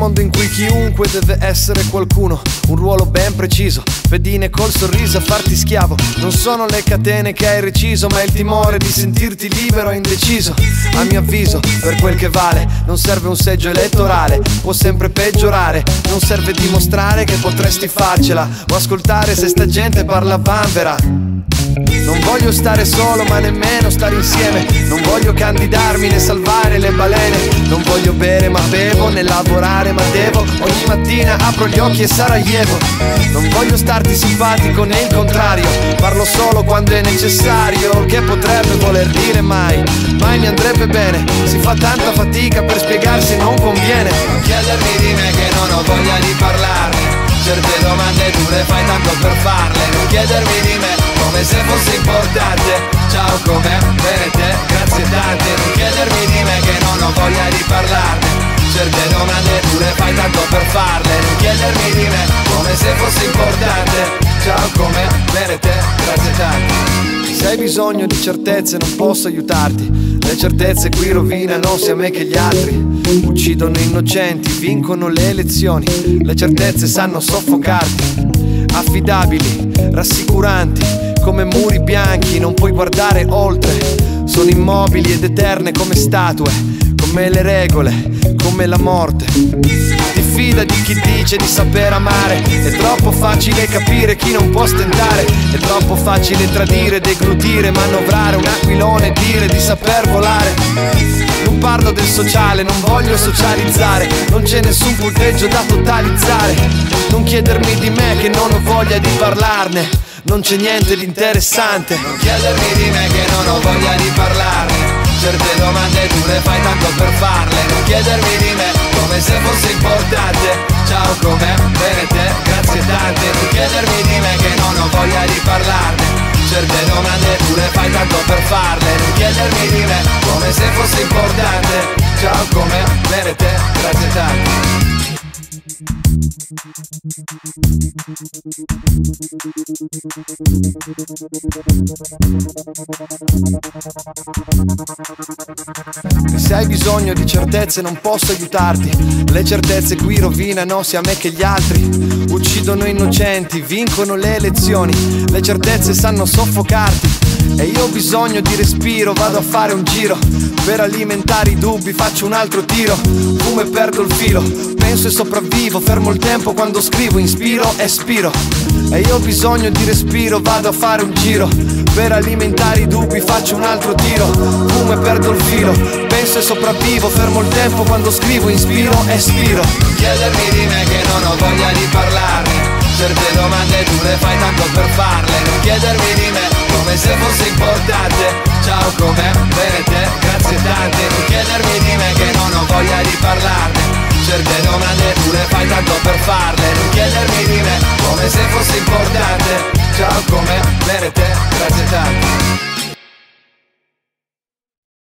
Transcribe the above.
mondo in cui chiunque deve essere qualcuno, un ruolo ben preciso, pedine col sorriso a farti schiavo. Non sono le catene che hai reciso, ma il timore di sentirti libero e indeciso. A mio avviso, per quel che vale, non serve un seggio elettorale, può sempre peggiorare. Non serve dimostrare che potresti farcela o ascoltare se sta gente parla vanvera. Non voglio stare solo ma nemmeno stare insieme. Non voglio candidarmi né salvare le balene. Non voglio bere ma bevo, né lavorare ma devo. Ogni mattina apro gli occhi e Sarajevo. Non voglio starti simpatico né il contrario. Parlo solo quando è necessario, che potrebbe voler dire mai. Mai mi andrebbe bene, si fa tanta fatica per spiegarsi e non conviene. Non chiedermi di me che non ho voglia di parlarne. Certe domande tu le fai tanto per farle. Non chiedermi di me come se fosse importante. Ciao, com'è? Bene te? Grazie tante. Non chiedermi di me che non ho voglia di parlarne. Certe domande tu le fai tanto per farle. Non chiedermi di me come se fosse importante. Ciao, com'è? Bene te? Grazie tante. Se hai bisogno di certezze non posso aiutarti. Le certezze qui rovinano sia me che gli altri. Uccidono innocenti, vincono le elezioni. Le certezze sanno soffocarti. Affidabili, rassicuranti, come muri bianchi, non puoi guardare oltre. Sono immobili ed eterne come statue, come le regole, come la morte. Ti fida di chi dice di saper amare. È troppo facile capire chi non può stentare. È troppo facile tradire, deglutire, manovrare un aquilone e dire di saper volare. Non parlo del sociale, non voglio socializzare. Non c'è nessun punteggio da totalizzare. Non chiedermi di me che non ho voglia di parlarne. Non c'è niente di interessante. Non chiedermi di me che non ho voglia di parlarne. Certe domande tu le fai tanto per farle. Non chiedermi di me come se fosse importante. Ciao, com'è? Bene te? Grazie tante. Non chiedermi di me che non ho voglia di parlarne. Certe domande tu le fai tanto per farle. Non chiedermi di me come se fosse importante. Ciao, com'è? Bene te? Grazie tante. Se hai bisogno di certezze non posso aiutarti. Le certezze qui rovinano sia me che gli altri. Uccidono innocenti, vincono le elezioni. Le certezze sanno soffocarti. E io ho bisogno di respiro, vado a fare un giro. Per alimentare i dubbi faccio un altro tiro. Fumo e perdo il filo, penso e sopravvivo. Fermo il tempo quando scrivo, inspiro, espiro. E io ho bisogno di respiro, vado a fare un giro. Per alimentare i dubbi faccio un altro tiro. Fumo e perdo il filo, penso e sopravvivo. Fermo il tempo quando scrivo, inspiro, espiro. Non chiedermi di me che non ho voglia di parlarne. Certe domande tu le fai tanto per farle. Non chiedermi di me come se fosse importante. Ciao, com'è? Bene te? Grazie tante. Non chiedermi di me che non ho voglia di parlarne. Certe domande tu le fai tanto per farle. Non chiedermi di me come se fosse importante. Ciao, com'è?